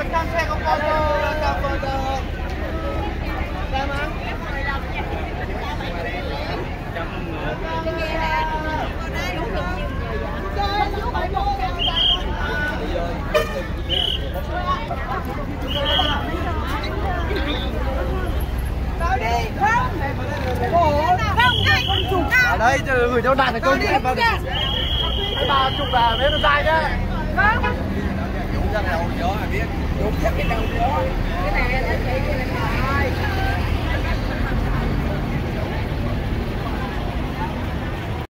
Cam xe có photo, cam photo. Cam ăn. Ở đây gửi cho đạt là câu chuyện vào. Bà chụp là mấy con trai đấy.